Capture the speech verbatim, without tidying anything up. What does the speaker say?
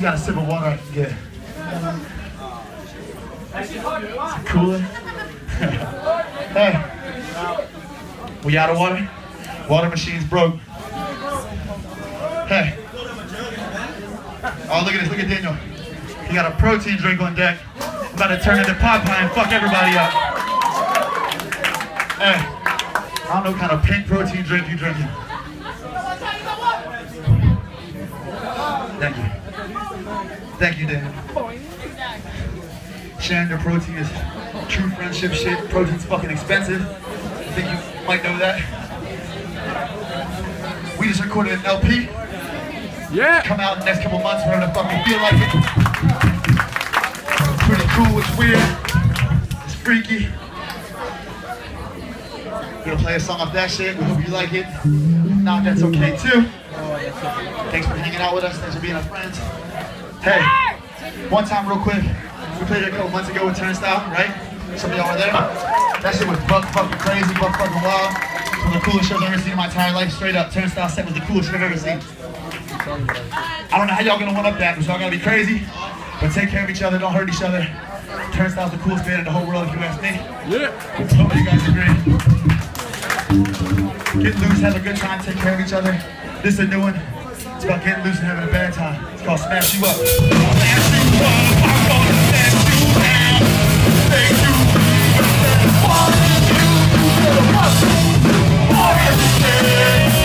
Who's got a sip of water I can get? Some cooler? Hey. We out of water? Water machine's broke. Hey. Oh, look at this. Look at Daniel. He got a protein drink on deck. I'm about to turn into Popeye and fuck everybody up. Hey. I don't know what kind of pink protein drink you drinking. Thank you. Thank you, Daniel. Sharing your protein is true friendship shit. Protein's fucking expensive. I think you might know that. We just recorded an L P. Yeah. Come out in the next couple months, we're gonna fucking feel like it. It's pretty cool, it's weird, it's freaky. We're gonna play a song off that shit. We hope you like it. If not, that's okay too. Thanks for hanging out with us. Thanks for being our friends. Hey, one time real quick. We played it a couple months ago with Turnstile, right? Some of y'all were there. That shit was buck fucking crazy, buck fucking wild. One of the coolest shows I've ever seen in my entire life. Straight up, Turnstile set was the coolest shit I've ever seen. I don't know how y'all gonna one up that, but y'all gotta be crazy. But take care of each other, don't hurt each other. Turnstile's the coolest band in the whole world, if you ask me. Yeah. Hope you guys agree. Get loose, have a good time, take care of each other. This is a new one. It's about getting loose and having a bad time. It's called Smash You Up. Smash you up, I'm gonna smash you down. Thank you. What you do to the